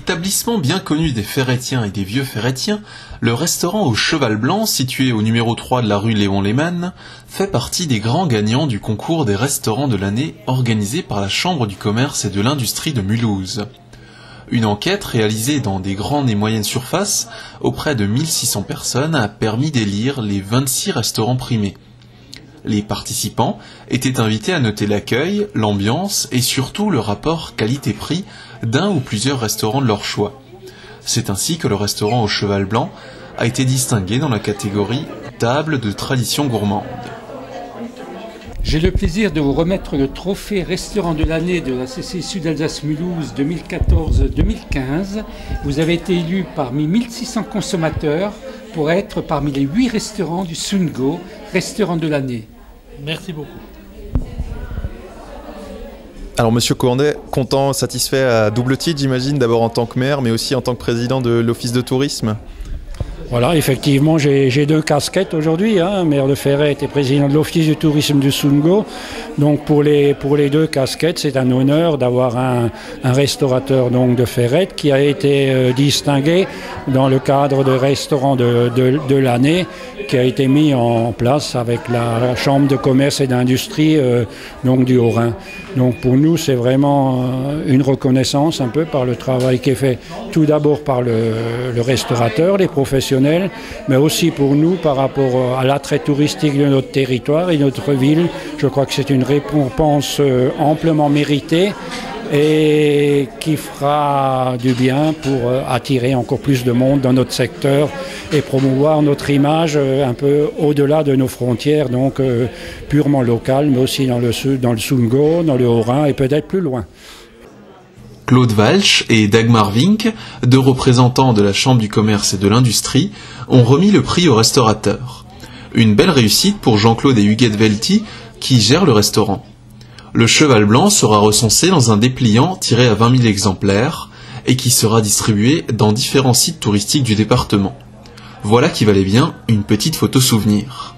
Établissement bien connu des Ferrétiens et des vieux Ferrétiens, le restaurant au Cheval Blanc, situé au numéro 3 de la rue Léon Lehmann, fait partie des grands gagnants du concours des restaurants de l'année organisé par la Chambre du commerce et de l'industrie de Mulhouse. Une enquête réalisée dans des grandes et moyennes surfaces auprès de 1600 personnes a permis d'élire les 26 restaurants primés. Les participants étaient invités à noter l'accueil, l'ambiance et surtout le rapport qualité-prix d'un ou plusieurs restaurants de leur choix. C'est ainsi que le restaurant au Cheval Blanc a été distingué dans la catégorie table de tradition gourmande. J'ai le plaisir de vous remettre le trophée restaurant de l'année de la CCI Sud-Alsace-Mulhouse 2014-2015. Vous avez été élu parmi 1600 consommateurs pour être parmi les 8 restaurants du Sungo, restaurant de l'année. Merci beaucoup. Alors Monsieur Cournet, content, satisfait à double titre j'imagine, d'abord en tant que maire mais aussi en tant que président de l'Office de tourisme. Voilà, effectivement, j'ai 2 casquettes aujourd'hui, maire de Ferrette et président de l'Office du tourisme du Sungo. Donc pour les 2 casquettes, c'est un honneur d'avoir un restaurateur donc, de Ferrette qui a été distingué dans le cadre de restaurant de l'année qui a été mis en place avec la Chambre de commerce et d'industrie donc du Haut-Rhin. Donc pour nous, c'est vraiment une reconnaissance un peu par le travail qui est fait tout d'abord par le restaurateur, les professionnels, mais aussi pour nous par rapport à l'attrait touristique de notre territoire et notre ville. Je crois que c'est une récompense amplement méritée et qui fera du bien pour attirer encore plus de monde dans notre secteur et promouvoir notre image un peu au-delà de nos frontières, donc purement locales, mais aussi dans le Sungo, dans le Haut-Rhin et peut-être plus loin. Claude Walsh et Dagmar Vink, 2 représentants de la Chambre du commerce et de l'industrie, ont remis le prix aux restaurateurs. Une belle réussite pour Jean-Claude et Huguette Velti, qui gèrent le restaurant. Le Cheval Blanc sera recensé dans un dépliant tiré à 20 000 exemplaires et qui sera distribué dans différents sites touristiques du département. Voilà qui valait bien une petite photo souvenir.